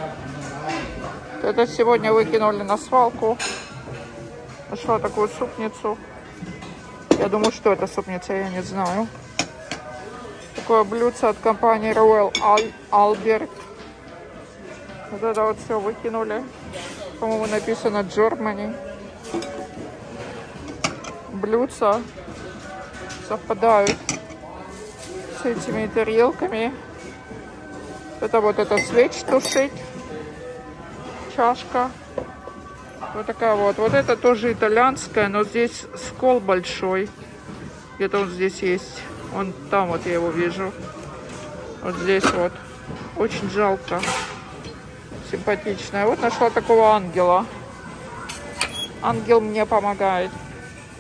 Это сегодня выкинули на свалку. Нашла такую супницу. Я думаю, что это супница, я не знаю. Такое блюдце от компании Royal Albert. Вот это вот все выкинули. По-моему, написано Germany. Блюдца совпадают с этими тарелками. Это вот эта свеч тушить. Чашка. Вот такая вот. Вот это тоже итальянская, но здесь скол большой. Где-то он здесь есть. Он там вот я его вижу. Вот здесь вот. Очень жалко. Симпатичная. Вот нашла такого ангела. Ангел мне помогает.